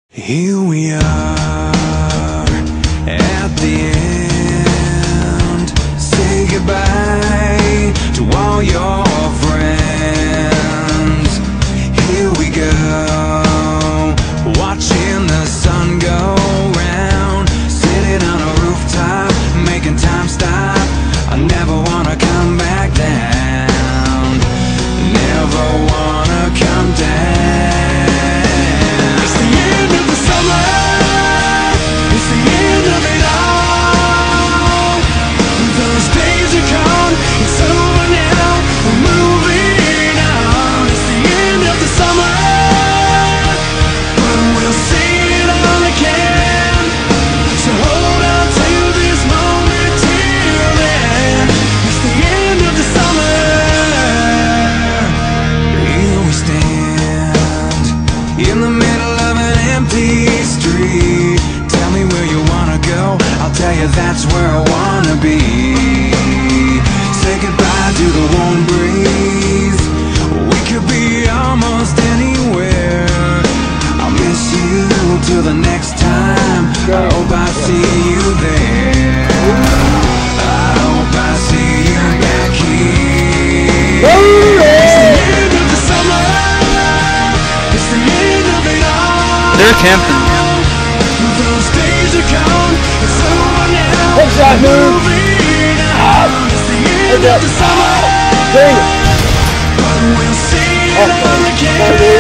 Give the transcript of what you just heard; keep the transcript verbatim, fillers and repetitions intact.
Here we are at the end. Say goodbye to all your friends. Here we go, watching the sun go round, sitting on a rooftop, making time stop. I never wanna come back down, never wanna come down. It's the end of the summer, it's the end of it all. Those days are gone, it's over now, we're moving on. It's the end of the summer, but we'll see it all again. So hold on to this moment till then. It's the end of the summer. Here we stand in the middle of an empty street. Tell me where you wanna go, I'll tell you that's where I wanna be. Say goodbye to the warm breeze, we could be almost anywhere. I'll miss you till the next time, I hope I see you there. I hope I see you back here. It's the end of the summer, it's the end of it all. They're camping. Those days are gone, it's over now. Head shot, move. Moving on. It's the end Head of up. the summer, Bring it. but we'll see it Okay. all again.